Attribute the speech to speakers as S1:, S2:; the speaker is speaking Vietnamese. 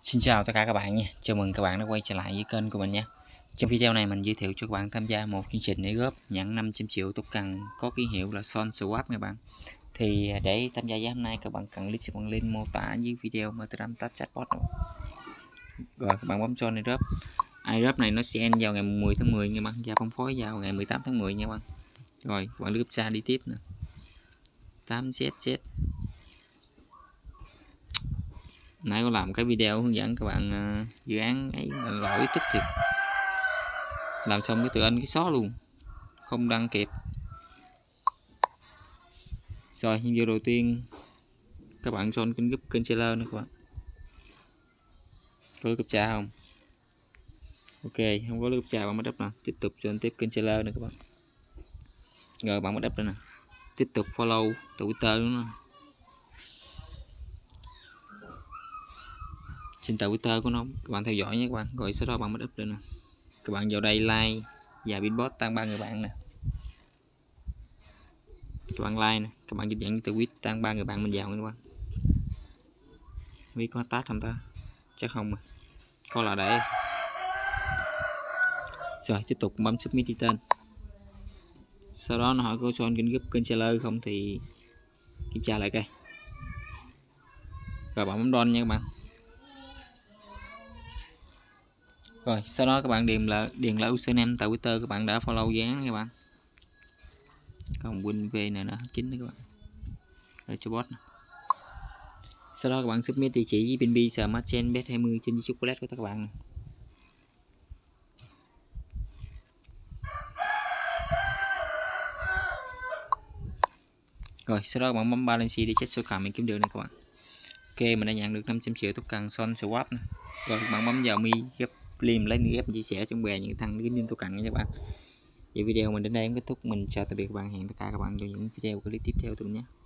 S1: Xin chào tất cả các bạn nha. Chào mừng các bạn đã quay trở lại với kênh của mình nha. Trong video này mình giới thiệu cho các bạn tham gia một chương trình để góp nhận 500 triệu tốt cần có ký hiệu là Son Swap các bạn. Thì để tham gia giá hôm nay các bạn cần click vào link mô tả dưới video Telegram Tag Chatbot. Rồi các bạn bấm Son airdrop. Airdrop này nó sẽ end vào ngày 10 tháng 10 nha bạn, và phân phối vào ngày 18 tháng 10 nha bạn. Rồi các bạn lướt ra đi tiếp nè. 8ZZ. Nãy có làm cái video hướng dẫn các bạn dự án ấy là lỗi tức thiệt, làm xong cái tự in cái xóa luôn, không đăng kịp. Rồi video đầu tiên các bạn Son kênh giúp kênh seller nữa các bạn, có cấp trà không? Ok, không có cấp trà bạn bắt đắp nè, tiếp tục Son tiếp kênh seller nữa các bạn. Rồi bạn bắt đắp nữa nè, tiếp tục follow từ Twitter nữa nè. Trên tờ Twitter của nó các bạn theo dõi nhé các bạn. Rồi sau đó bạn mới up lên nè, các bạn vào đây like và Binbot tăng 3 người bạn nè, các bạn like nè, các bạn dịch dẫn từ tweet tăng 3 người bạn mình vào nha các bạn. Biết có tag không ta? Chắc không mà, có là để. Rồi tiếp tục bấm submit đi tên. Sau đó nó hỏi có Son kênh giúp kênh seller không thì kiểm tra lại coi. Rồi bạn bấm don nha các bạn. Rồi sau đó các bạn điền lại username tại Twitter các bạn đã follow dự án các bạn. Còn win v này nữa chính đấy các bạn, để cho bot. Sau đó các bạn submit địa chỉ với Binbi Smart Chain Bet 20 trên chocolate của các bạn này. Rồi sau đó các bạn bấm balance để check số cầm mình kiếm được này các bạn. Ok, mình đã nhận được 500 triệu tốt cần Son Swap này. Rồi các bạn bấm vào mi ghép lim lấy ghép chia sẻ trong bè những thằng kiếm tốt cần nha các bạn. Vậy video mình đến đây cũng kết thúc. Mình chào tạm biệt các bạn, hẹn tất cả các bạn trong những video clip tiếp theo từ mình nhé.